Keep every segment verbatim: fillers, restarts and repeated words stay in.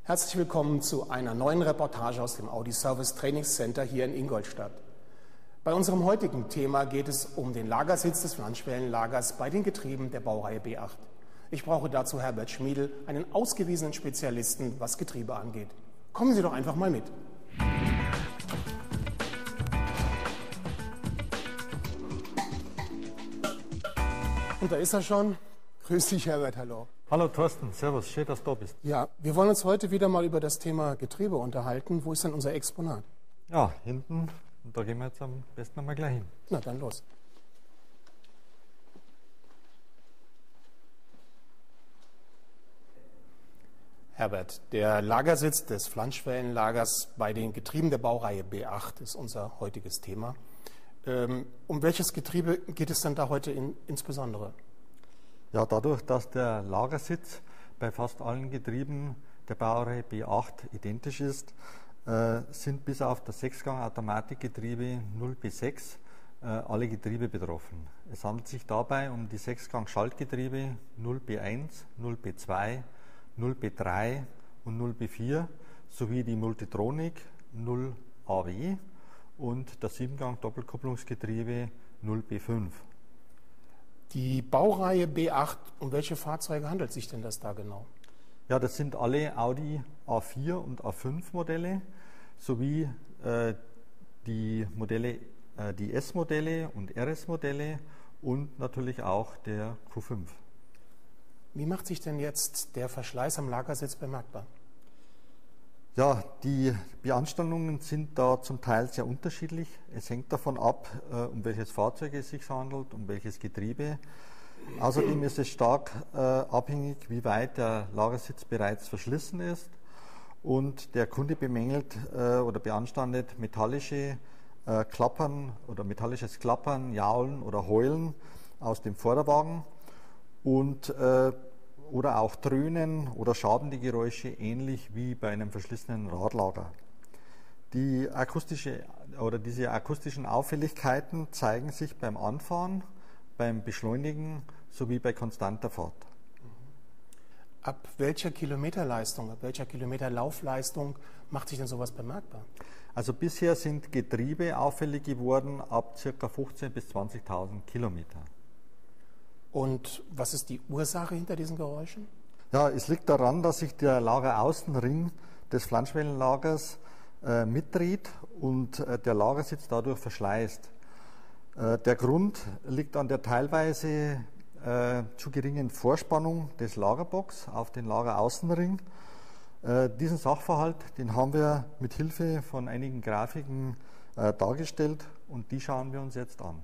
Herzlich willkommen zu einer neuen Reportage aus dem Audi Service Trainingscenter hier in Ingolstadt. Bei unserem heutigen Thema geht es um den Lagersitz des Flanschwellenlagers bei den Getrieben der Baureihe B acht. Ich brauche dazu Herbert Schmiedl, einen ausgewiesenen Spezialisten, was Getriebe angeht. Kommen Sie doch einfach mal mit. Und da ist er schon. Grüß dich, Herbert, hallo. Hallo Thorsten, servus, schön, dass du da bist. Ja, wir wollen uns heute wieder mal über das Thema Getriebe unterhalten. Wo ist denn unser Exponat? Ja, hinten, und da gehen wir jetzt am besten einmal gleich hin. Na, dann los. Herbert, der Lagersitz des Flanschwellenlagers bei den Getrieben der Baureihe B acht ist unser heutiges Thema. Ähm, um welches Getriebe geht es denn da heute in, insbesondere? Ja, dadurch, dass der Lagersitz bei fast allen Getrieben der Baureihe B acht identisch ist, äh, sind bis auf das Sechsgang-Automatikgetriebe null B sechs äh, alle Getriebe betroffen. Es handelt sich dabei um die Sechsgang-Schaltgetriebe null B eins, null B zwei, null B drei und null B vier sowie die Multitronik null A W und das Siebengang-Doppelkupplungsgetriebe null B fünf. Die Baureihe B acht, um welche Fahrzeuge handelt sich denn das da genau? Ja, das sind alle Audi A vier und A fünf Modelle sowie äh, die Modelle, äh, die S-Modelle und R S-Modelle und natürlich auch der Q fünf. Wie macht sich denn jetzt der Verschleiß am Lagersitz bemerkbar? Ja, die Beanstandungen sind da zum Teil sehr unterschiedlich. Es hängt davon ab, äh, um welches Fahrzeug es sich handelt, um welches Getriebe. Außerdem ist es stark äh, abhängig, wie weit der Lagersitz bereits verschlissen ist. Und der Kunde bemängelt äh, oder beanstandet metallische äh, Klappern oder metallisches Klappern, Jaulen oder Heulen aus dem Vorderwagen und äh, oder auch Dröhnen oder schabende Geräusche, ähnlich wie bei einem verschlissenen Radlager. Die akustische, oder diese akustischen Auffälligkeiten zeigen sich beim Anfahren, beim Beschleunigen sowie bei konstanter Fahrt. Ab welcher Kilometerleistung, ab welcher Kilometerlaufleistung macht sich denn sowas bemerkbar? Also bisher sind Getriebe auffällig geworden ab ca. fünfzehntausend bis zwanzigtausend Kilometer. Und was ist die Ursache hinter diesen Geräuschen? Ja, es liegt daran, dass sich der Lageraußenring des Flanschwellenlagers äh, mitdreht und äh, der Lagersitz dadurch verschleißt. Äh, der Grund liegt an der teilweise äh, zu geringen Vorspannung des Lagerbocks auf den Lageraußenring. Äh, diesen Sachverhalt, den haben wir mit Hilfe von einigen Grafiken äh, dargestellt und die schauen wir uns jetzt an.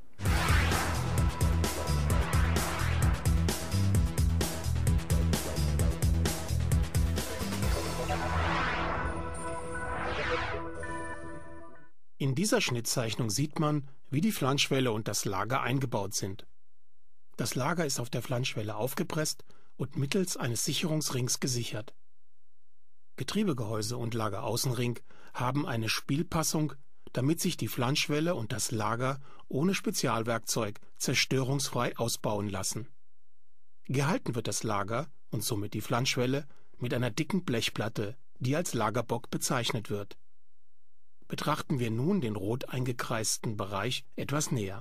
In dieser Schnittzeichnung sieht man, wie die Flanschwelle und das Lager eingebaut sind. Das Lager ist auf der Flanschwelle aufgepresst und mittels eines Sicherungsrings gesichert. Getriebegehäuse und Lageraußenring haben eine Spielpassung, damit sich die Flanschwelle und das Lager ohne Spezialwerkzeug zerstörungsfrei ausbauen lassen. Gehalten wird das Lager und somit die Flanschwelle mit einer dicken Blechplatte, die als Lagerbock bezeichnet wird. Betrachten wir nun den rot eingekreisten Bereich etwas näher.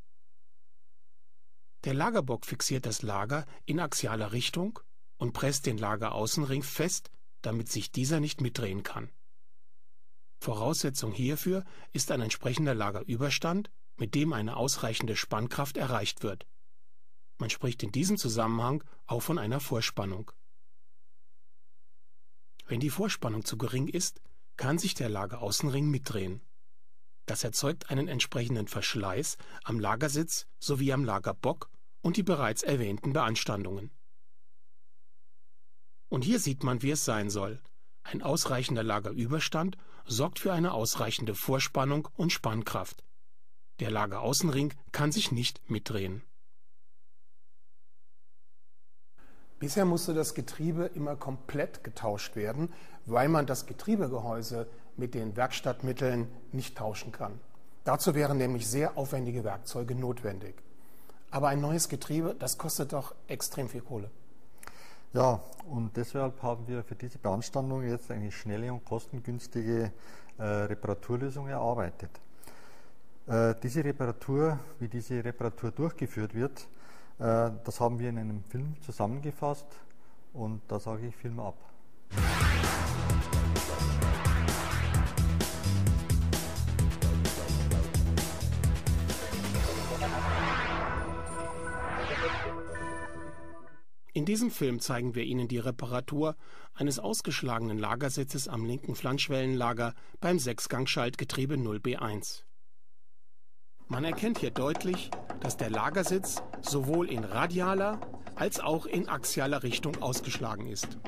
Der Lagerbock fixiert das Lager in axialer Richtung und presst den Lageraußenring fest, damit sich dieser nicht mitdrehen kann. Voraussetzung hierfür ist ein entsprechender Lagerüberstand, mit dem eine ausreichende Spannkraft erreicht wird. Man spricht in diesem Zusammenhang auch von einer Vorspannung. Wenn die Vorspannung zu gering ist, kann sich der Lageraußenring mitdrehen. Das erzeugt einen entsprechenden Verschleiß am Lagersitz sowie am Lagerbock und die bereits erwähnten Beanstandungen. Und hier sieht man, wie es sein soll. Ein ausreichender Lagerüberstand sorgt für eine ausreichende Vorspannung und Spannkraft. Der Lageraußenring kann sich nicht mitdrehen. Bisher musste das Getriebe immer komplett getauscht werden, weil man das Getriebegehäuse mit den Werkstattmitteln nicht tauschen kann. Dazu wären nämlich sehr aufwendige Werkzeuge notwendig. Aber ein neues Getriebe, das kostet doch extrem viel Kohle. Ja, und deshalb haben wir für diese Beanstandung jetzt eine schnelle und kostengünstige äh, Reparaturlösung erarbeitet. Äh, diese Reparatur, wie diese Reparatur durchgeführt wird, äh, das haben wir in einem Film zusammengefasst und da sage ich Film ab. In diesem Film zeigen wir Ihnen die Reparatur eines ausgeschlagenen Lagersitzes am linken Flanschwellenlager beim Sechsgang-Schaltgetriebe null B eins. Man erkennt hier deutlich, dass der Lagersitz sowohl in radialer als auch in axialer Richtung ausgeschlagen ist.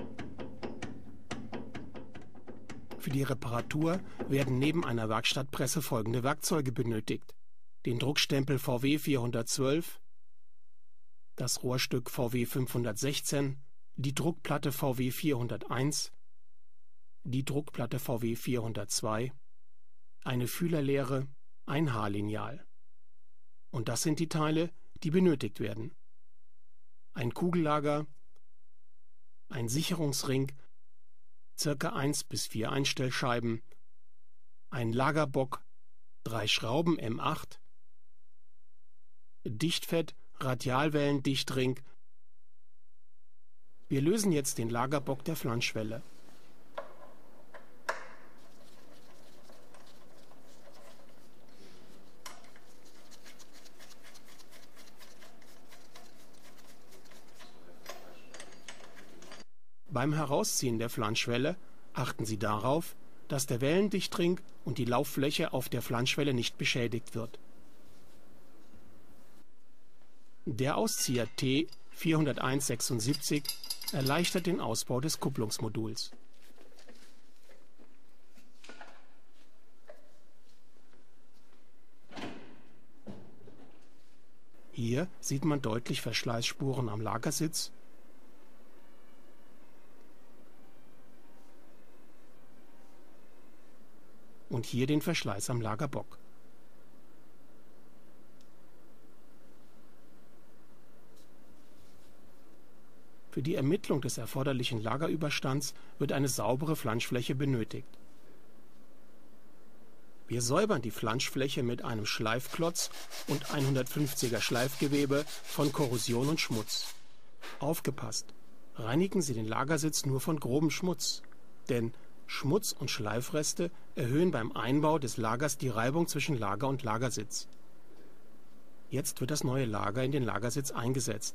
Für die Reparatur werden neben einer Werkstattpresse folgende Werkzeuge benötigt: den Druckstempel V W vierhundertzwölf, das Rohrstück V W fünfhundertsechzehn, die Druckplatte V W vierhunderteins, die Druckplatte V W vierhundertzwei, eine Fühlerlehre, ein Haarlineal. Und das sind die Teile, die benötigt werden: ein Kugellager, ein Sicherungsring, circa eins bis vier Einstellscheiben, ein Lagerbock, drei Schrauben M acht, Dichtfett, Radialwellendichtring. Wir lösen jetzt den Lagerbock der Flanschwelle. Beim Herausziehen der Flanschwelle achten Sie darauf, dass der Wellendichtring und die Lauffläche auf der Flanschwelle nicht beschädigt wird. Der Auszieher T vierhunderteins sechsundsiebzig erleichtert den Ausbau des Kupplungsmoduls. Hier sieht man deutlich Verschleißspuren am Lagersitz und hier den Verschleiß am Lagerbock. Für die Ermittlung des erforderlichen Lagerüberstands wird eine saubere Flanschfläche benötigt. Wir säubern die Flanschfläche mit einem Schleifklotz und hundertfünfziger Schleifgewebe von Korrosion und Schmutz. Aufgepasst! Reinigen Sie den Lagersitz nur von grobem Schmutz, denn Schmutz und Schleifreste erhöhen beim Einbau des Lagers die Reibung zwischen Lager und Lagersitz. Jetzt wird das neue Lager in den Lagersitz eingesetzt.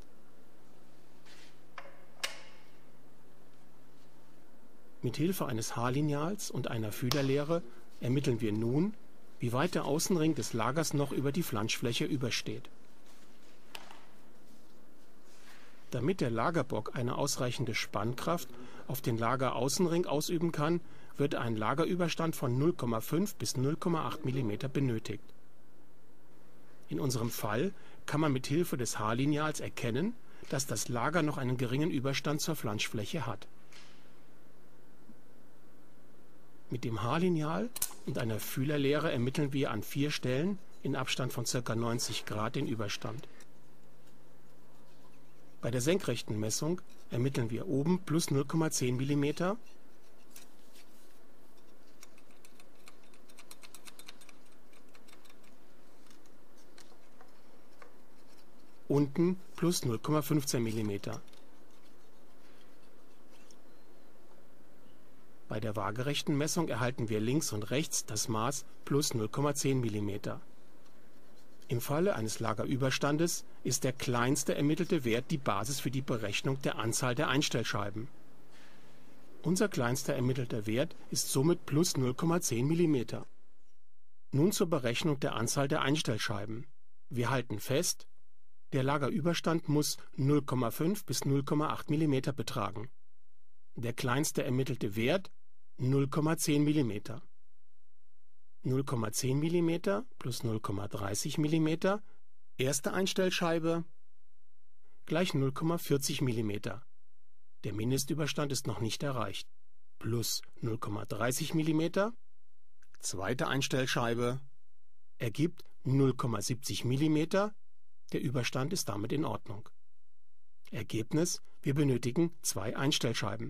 Mit Hilfe eines Haarlineals und einer Fühlerlehre ermitteln wir nun, wie weit der Außenring des Lagers noch über die Flanschfläche übersteht. Damit der Lagerbock eine ausreichende Spannkraft auf den Lageraußenring ausüben kann, wird ein Lagerüberstand von null Komma fünf bis null Komma acht Millimeter benötigt. In unserem Fall kann man mit Hilfe des Haarlineals erkennen, dass das Lager noch einen geringen Überstand zur Flanschfläche hat. Mit dem Haarlineal und einer Fühlerlehre ermitteln wir an vier Stellen in Abstand von ca. neunzig Grad den Überstand. Bei der senkrechten Messung ermitteln wir oben plus null Komma zehn Millimeter, unten plus null Komma fünfzehn Millimeter. Bei der waagerechten Messung erhalten wir links und rechts das Maß plus null Komma zehn Millimeter. Im Falle eines Lagerüberstandes ist der kleinste ermittelte Wert die Basis für die Berechnung der Anzahl der Einstellscheiben. Unser kleinster ermittelter Wert ist somit plus null Komma zehn Millimeter. Nun zur Berechnung der Anzahl der Einstellscheiben. Wir halten fest, der Lagerüberstand muss null Komma fünf bis null Komma acht Millimeter betragen. Der kleinste ermittelte Wert null Komma zehn Millimeter. null Komma zehn Millimeter plus null Komma dreißig Millimeter, erste Einstellscheibe, gleich null Komma vierzig Millimeter. Der Mindestüberstand ist noch nicht erreicht. Plus null Komma dreißig Millimeter, zweite Einstellscheibe, ergibt null Komma siebzig Millimeter, der Überstand ist damit in Ordnung. Ergebnis: Wir benötigen zwei Einstellscheiben.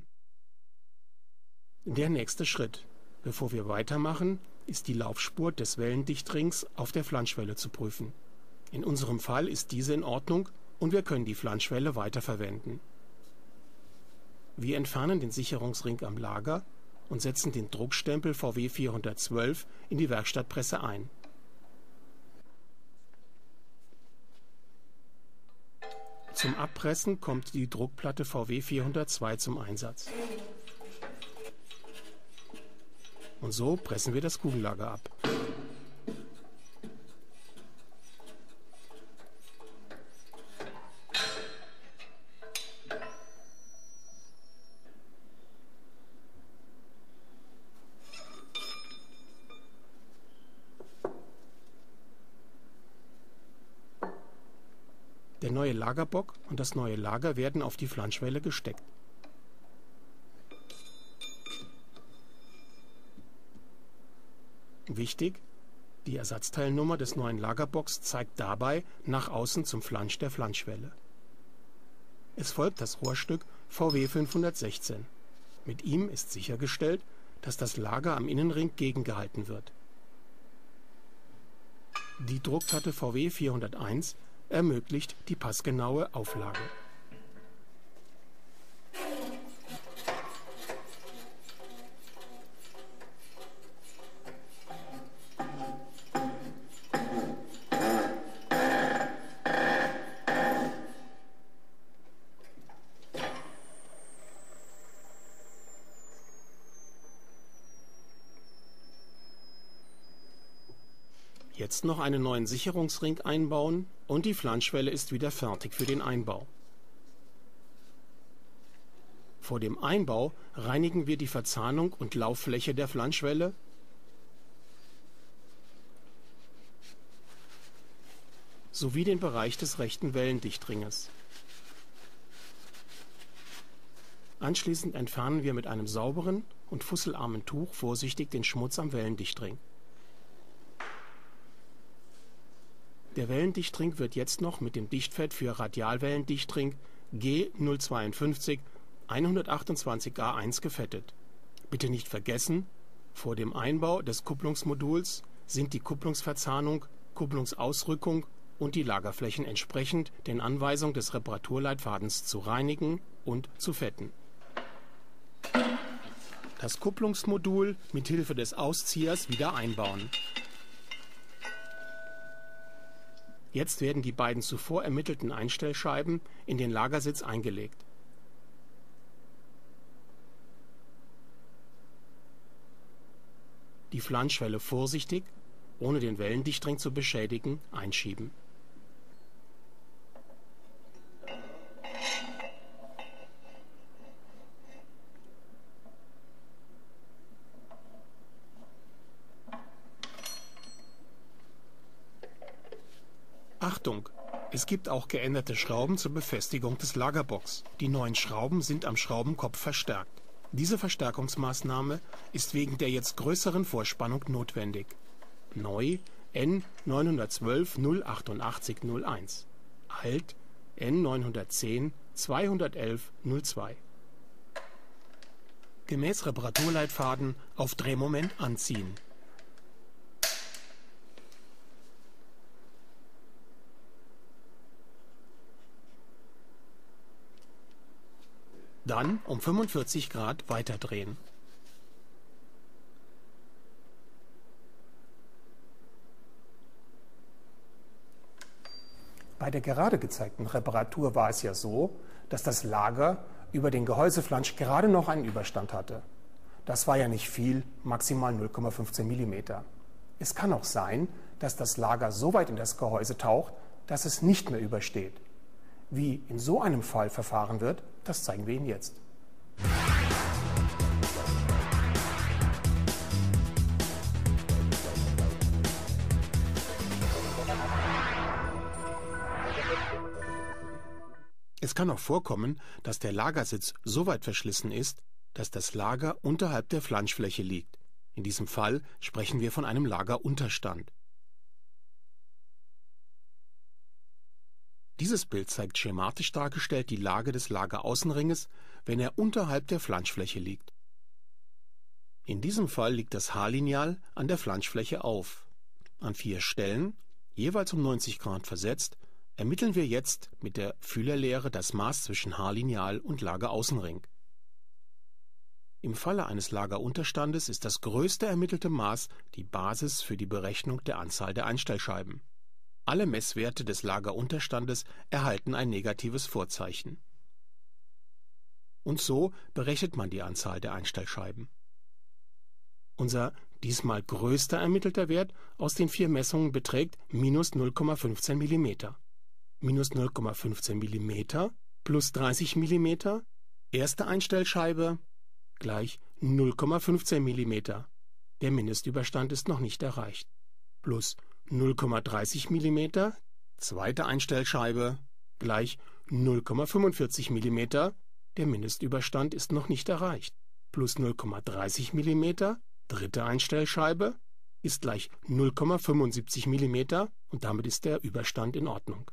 Der nächste Schritt, bevor wir weitermachen, ist die Laufspur des Wellendichtrings auf der Flanschwelle zu prüfen. In unserem Fall ist diese in Ordnung und wir können die Flanschwelle weiterverwenden. Wir entfernen den Sicherungsring am Lager und setzen den Druckstempel V W vierhundertzwölf in die Werkstattpresse ein. Zum Abpressen kommt die Druckplatte V W vierhundertzwei zum Einsatz. Und so pressen wir das Kugellager ab. Der neue Lagerbock und das neue Lager werden auf die Flanschwelle gesteckt. Wichtig: Die Ersatzteilnummer des neuen Lagerbocks zeigt dabei nach außen zum Flansch der Flanschwelle. Es folgt das Rohrstück V W fünfhundertsechzehn. Mit ihm ist sichergestellt, dass das Lager am Innenring gegengehalten wird. Die Druckplatte V W vierhunderteins ermöglicht die passgenaue Auflage. Jetzt noch einen neuen Sicherungsring einbauen und die Flanschwelle ist wieder fertig für den Einbau. Vor dem Einbau reinigen wir die Verzahnung und Lauffläche der Flanschwelle sowie den Bereich des rechten Wellendichtringes. Anschließend entfernen wir mit einem sauberen und fusselarmen Tuch vorsichtig den Schmutz am Wellendichtring. Der Wellendichtring wird jetzt noch mit dem Dichtfett für Radialwellendichtring G null zweiundfünfzig hundertachtundzwanzig A eins gefettet. Bitte nicht vergessen: Vor dem Einbau des Kupplungsmoduls sind die Kupplungsverzahnung, Kupplungsausrückung und die Lagerflächen entsprechend den Anweisungen des Reparaturleitfadens zu reinigen und zu fetten. Das Kupplungsmodul mit Hilfe des Ausziehers wieder einbauen. Jetzt werden die beiden zuvor ermittelten Einstellscheiben in den Lagersitz eingelegt. Die Flanschwelle vorsichtig, ohne den Wellendichtring zu beschädigen, einschieben. Achtung! Es gibt auch geänderte Schrauben zur Befestigung des Lagerbocks. Die neuen Schrauben sind am Schraubenkopf verstärkt. Diese Verstärkungsmaßnahme ist wegen der jetzt größeren Vorspannung notwendig. Neu N neunhundertzwölf null achtundachtzig null eins. Alt N neunhundertzehn zweihundertelf null zwei. Gemäß Reparaturleitfaden auf Drehmoment anziehen. Dann um fünfundvierzig Grad weiterdrehen. Bei der gerade gezeigten Reparatur war es ja so, dass das Lager über den Gehäuseflansch gerade noch einen Überstand hatte. Das war ja nicht viel, maximal null Komma fünfzehn Millimeter. Es kann auch sein, dass das Lager so weit in das Gehäuse taucht, dass es nicht mehr übersteht. Wie in so einem Fall verfahren wird, das zeigen wir Ihnen jetzt. Es kann auch vorkommen, dass der Lagersitz so weit verschlissen ist, dass das Lager unterhalb der Flanschfläche liegt. In diesem Fall sprechen wir von einem Lagerunterstand. Dieses Bild zeigt schematisch dargestellt die Lage des Lageraußenringes, wenn er unterhalb der Flanschfläche liegt. In diesem Fall liegt das Haarlineal an der Flanschfläche auf. An vier Stellen, jeweils um neunzig Grad versetzt, ermitteln wir jetzt mit der Fühlerlehre das Maß zwischen Haarlineal und Lageraußenring. Im Falle eines Lagerunterstandes ist das größte ermittelte Maß die Basis für die Berechnung der Anzahl der Einstellscheiben. Alle Messwerte des Lagerunterstandes erhalten ein negatives Vorzeichen. Und so berechnet man die Anzahl der Einstellscheiben. Unser diesmal größter ermittelter Wert aus den vier Messungen beträgt minus null Komma fünfzehn Millimeter. Minus null Komma fünfzehn Millimeter plus dreißig Millimeter, erste Einstellscheibe, gleich null Komma fünfzehn Millimeter. Der Mindestüberstand ist noch nicht erreicht. Plus null Komma dreißig Millimeter, zweite Einstellscheibe, gleich null Komma fünfundvierzig Millimeter. Der Mindestüberstand ist noch nicht erreicht. Plus null Komma dreißig Millimeter, dritte Einstellscheibe, ist gleich null Komma fünfundsiebzig Millimeter und damit ist der Überstand in Ordnung.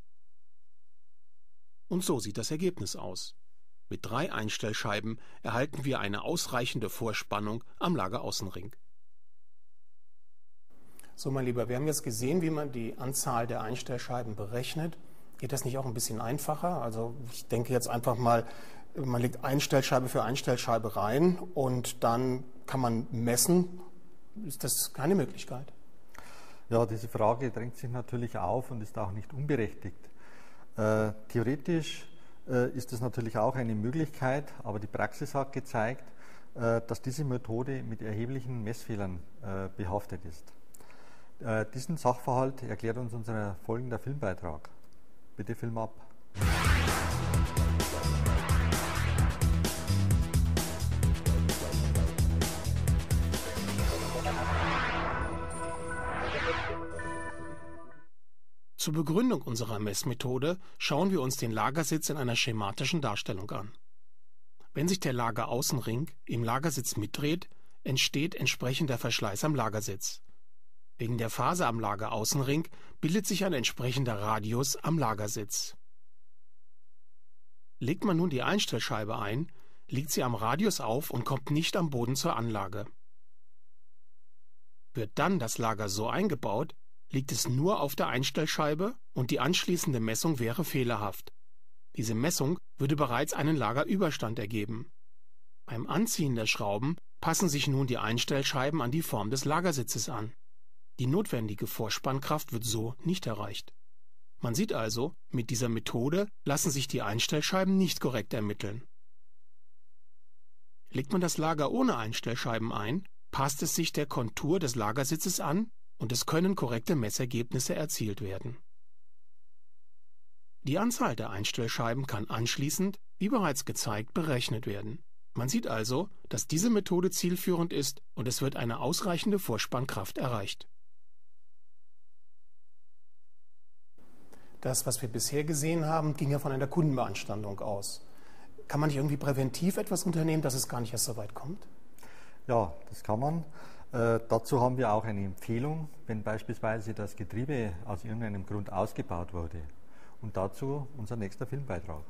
Und so sieht das Ergebnis aus. Mit drei Einstellscheiben erhalten wir eine ausreichende Vorspannung am Lageraußenring. So, mein Lieber, wir haben jetzt gesehen, wie man die Anzahl der Einstellscheiben berechnet. Geht das nicht auch ein bisschen einfacher? Also ich denke jetzt einfach mal, man legt Einstellscheibe für Einstellscheibe rein und dann kann man messen. Ist das keine Möglichkeit? Ja, diese Frage drängt sich natürlich auf und ist auch nicht unberechtigt. Äh, theoretisch äh, ist es natürlich auch eine Möglichkeit, aber die Praxis hat gezeigt, äh, dass diese Methode mit erheblichen Messfehlern äh, behaftet ist. Äh, diesen Sachverhalt erklärt uns unser folgender Filmbeitrag. Bitte Film ab. Zur Begründung unserer Messmethode schauen wir uns den Lagersitz in einer schematischen Darstellung an. Wenn sich der Lageraußenring im Lagersitz mitdreht, entsteht entsprechender Verschleiß am Lagersitz. Wegen der Phase am Lageraußenring bildet sich ein entsprechender Radius am Lagersitz. Legt man nun die Einstellscheibe ein, liegt sie am Radius auf und kommt nicht am Boden zur Anlage. Wird dann das Lager so eingebaut, liegt es nur auf der Einstellscheibe und die anschließende Messung wäre fehlerhaft. Diese Messung würde bereits einen Lagerüberstand ergeben. Beim Anziehen der Schrauben passen sich nun die Einstellscheiben an die Form des Lagersitzes an. Die notwendige Vorspannkraft wird so nicht erreicht. Man sieht also, mit dieser Methode lassen sich die Einstellscheiben nicht korrekt ermitteln. Legt man das Lager ohne Einstellscheiben ein, passt es sich der Kontur des Lagersitzes an und es können korrekte Messergebnisse erzielt werden. Die Anzahl der Einstellscheiben kann anschließend, wie bereits gezeigt, berechnet werden. Man sieht also, dass diese Methode zielführend ist und es wird eine ausreichende Vorspannkraft erreicht. Das, was wir bisher gesehen haben, ging ja von einer Kundenbeanstandung aus. Kann man nicht irgendwie präventiv etwas unternehmen, dass es gar nicht erst so weit kommt? Ja, das kann man. Äh, dazu haben wir auch eine Empfehlung, wenn beispielsweise das Getriebe aus irgendeinem Grund ausgebaut wurde. Und dazu unser nächster Filmbeitrag.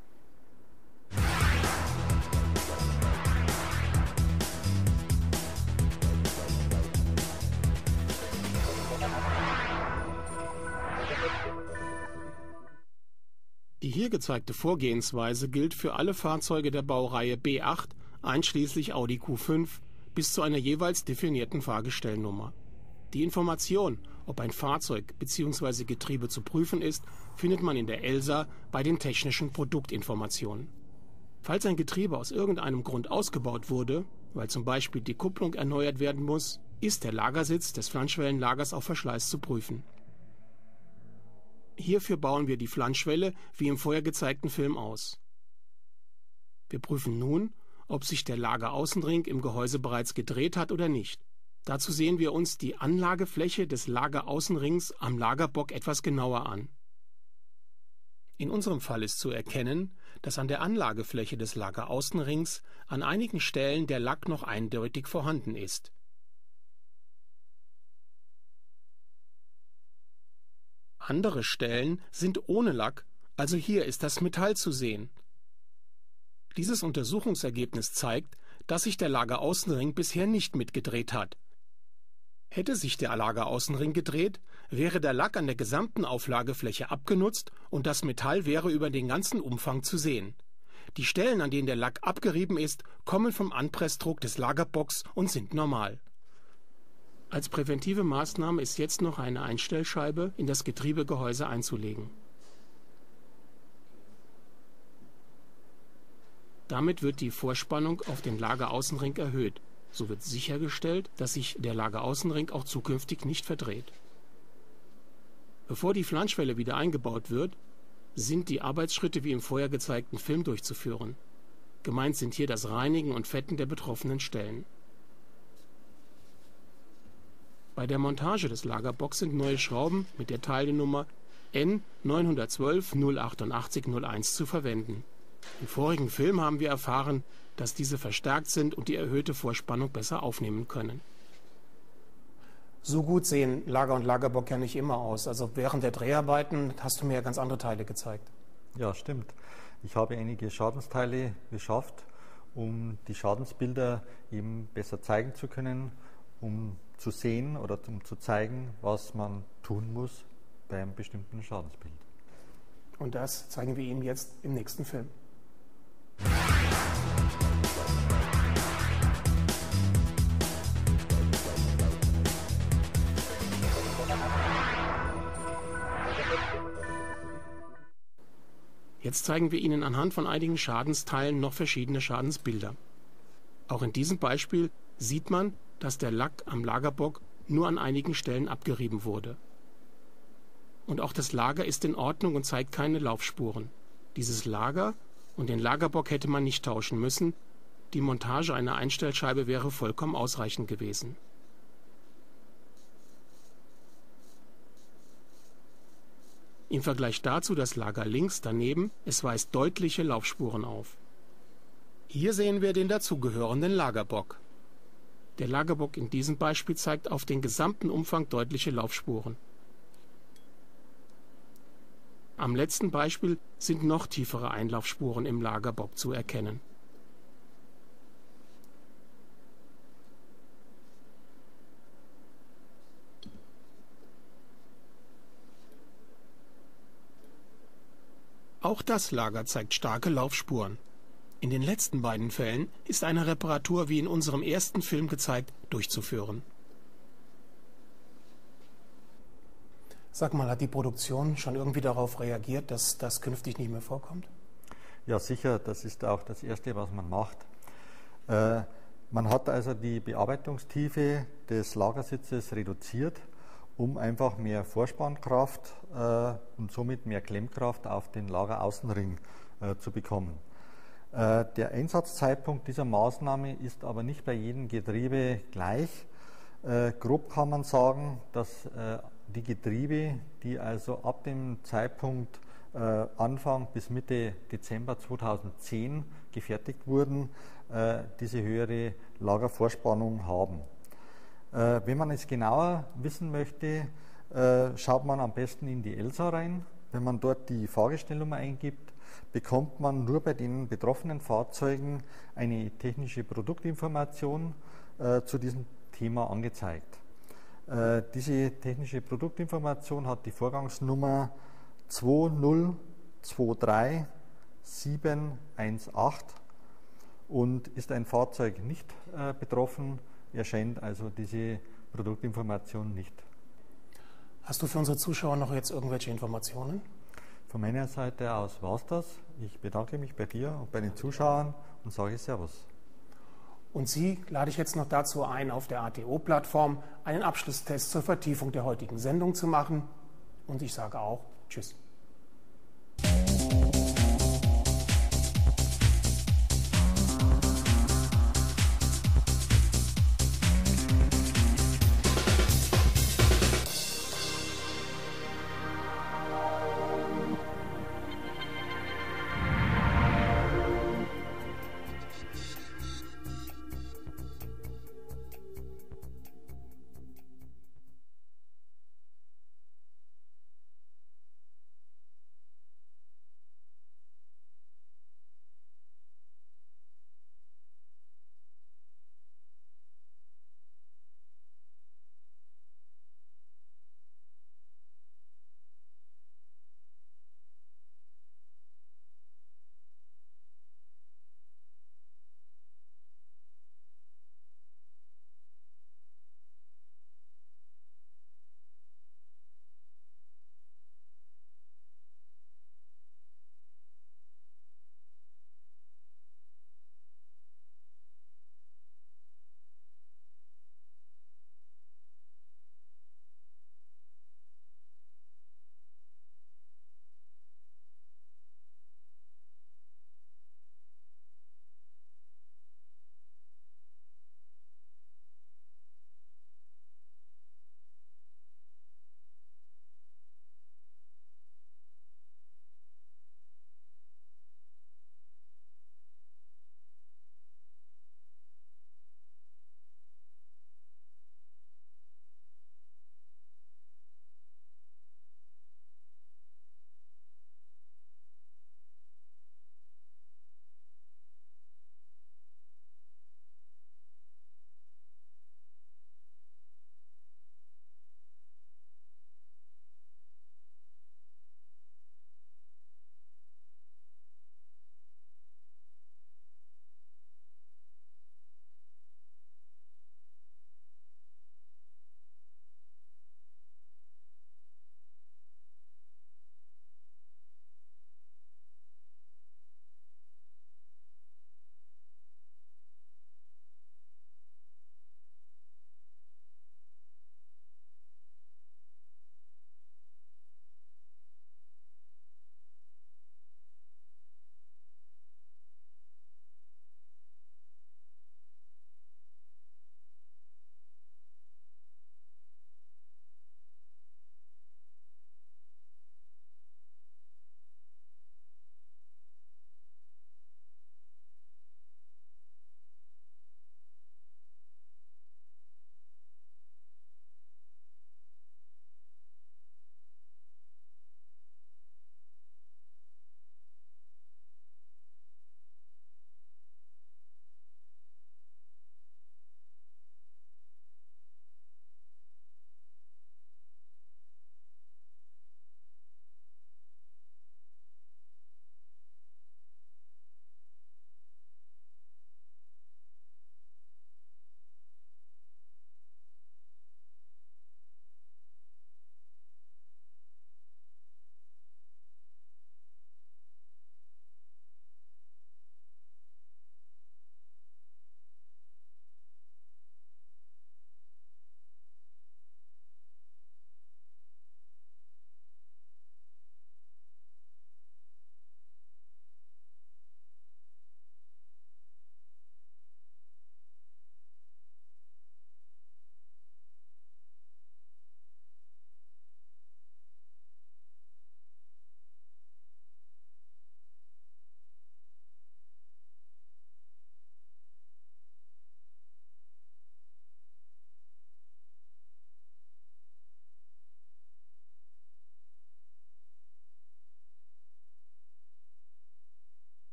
Die hier gezeigte Vorgehensweise gilt für alle Fahrzeuge der Baureihe B acht, einschließlich Audi Q fünf, bis zu einer jeweils definierten Fahrgestellnummer. Die Information, ob ein Fahrzeug bzw. Getriebe zu prüfen ist, findet man in der ELSA bei den technischen Produktinformationen. Falls ein Getriebe aus irgendeinem Grund ausgebaut wurde, weil zum Beispiel die Kupplung erneuert werden muss, ist der Lagersitz des Flanschwellenlagers auf Verschleiß zu prüfen. Hierfür bauen wir die Flanschwelle wie im vorher gezeigten Film aus. Wir prüfen nun, ob sich der Lageraußenring im Gehäuse bereits gedreht hat oder nicht. Dazu sehen wir uns die Anlagefläche des Lageraußenrings am Lagerbock etwas genauer an. In unserem Fall ist zu erkennen, dass an der Anlagefläche des Lageraußenrings an einigen Stellen der Lack noch eindeutig vorhanden ist. Andere Stellen sind ohne Lack, also hier ist das Metall zu sehen. Dieses Untersuchungsergebnis zeigt, dass sich der Lageraußenring bisher nicht mitgedreht hat. Hätte sich der Lageraußenring gedreht, wäre der Lack an der gesamten Auflagefläche abgenutzt und das Metall wäre über den ganzen Umfang zu sehen. Die Stellen, an denen der Lack abgerieben ist, kommen vom Anpressdruck des Lagerbocks und sind normal. Als präventive Maßnahme ist jetzt noch eine Einstellscheibe in das Getriebegehäuse einzulegen. Damit wird die Vorspannung auf den Lageraußenring erhöht. So wird sichergestellt, dass sich der Lageraußenring auch zukünftig nicht verdreht. Bevor die Flanschwelle wieder eingebaut wird, sind die Arbeitsschritte wie im vorher gezeigten Film durchzuführen. Gemeint sind hier das Reinigen und Fetten der betroffenen Stellen. Bei der Montage des Lagerbocks sind neue Schrauben mit der Teilnummer N neun eins zwei null acht acht null eins zu verwenden. Im vorigen Film haben wir erfahren, dass diese verstärkt sind und die erhöhte Vorspannung besser aufnehmen können. So gut sehen Lager und Lagerbock ja nicht immer aus. Also während der Dreharbeiten hast du mir ja ganz andere Teile gezeigt. Ja, stimmt. Ich habe einige Schadensteile beschafft, um die Schadensbilder eben besser zeigen zu können, um zu sehen oder um zu zeigen, was man tun muss bei einem bestimmten Schadensbild. Und das zeigen wir Ihnen jetzt im nächsten Film. Jetzt zeigen wir Ihnen anhand von einigen Schadensteilen noch verschiedene Schadensbilder. Auch in diesem Beispiel sieht man, dass der Lack am Lagerbock nur an einigen Stellen abgerieben wurde. Und auch das Lager ist in Ordnung und zeigt keine Laufspuren. Dieses Lager und den Lagerbock hätte man nicht tauschen müssen. Die Montage einer Einstellscheibe wäre vollkommen ausreichend gewesen. Im Vergleich dazu das Lager links daneben, es weist deutliche Laufspuren auf. Hier sehen wir den dazugehörenden Lagerbock. Der Lagerbock in diesem Beispiel zeigt auf den gesamten Umfang deutliche Laufspuren. Am letzten Beispiel sind noch tiefere Einlaufspuren im Lagerbock zu erkennen. Auch das Lager zeigt starke Laufspuren. In den letzten beiden Fällen ist eine Reparatur wie in unserem ersten Film gezeigt durchzuführen. Sag mal, hat die Produktion schon irgendwie darauf reagiert, dass das künftig nicht mehr vorkommt? Ja, sicher, das ist auch das Erste, was man macht. Äh, man hat also die Bearbeitungstiefe des Lagersitzes reduziert, um einfach mehr Vorspannkraft äh, und somit mehr Klemmkraft auf den Lageraußenring äh, zu bekommen. Äh, der Einsatzzeitpunkt dieser Maßnahme ist aber nicht bei jedem Getriebe gleich. Äh, grob kann man sagen, dass äh, die Getriebe, die also ab dem Zeitpunkt äh, Anfang bis Mitte Dezember zweitausendzehn gefertigt wurden, äh, diese höhere Lagervorspannung haben. Äh, wenn man es genauer wissen möchte, äh, schaut man am besten in die ELSA rein. Wenn man dort die Fahrgestellnummer eingibt, bekommt man nur bei den betroffenen Fahrzeugen eine technische Produktinformation äh, zu diesem Thema angezeigt. Äh, diese technische Produktinformation hat die Vorgangsnummer zwei null zwei drei sieben eins acht und ist ein Fahrzeug nicht äh, betroffen, erscheint also diese Produktinformation nicht. Hast du für unsere Zuschauer noch jetzt irgendwelche Informationen? Von meiner Seite aus war es das. Ich bedanke mich bei dir und bei den Zuschauern und sage Servus. Und Sie lade ich jetzt noch dazu ein, auf der A T O-Plattform einen Abschlusstest zur Vertiefung der heutigen Sendung zu machen. Und ich sage auch Tschüss.